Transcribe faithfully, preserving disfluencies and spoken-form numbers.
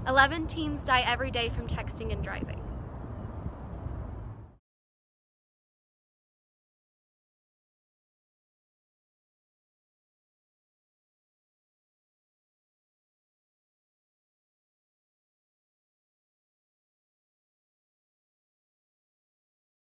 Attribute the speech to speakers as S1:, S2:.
S1: eleven teens die every day from texting and driving.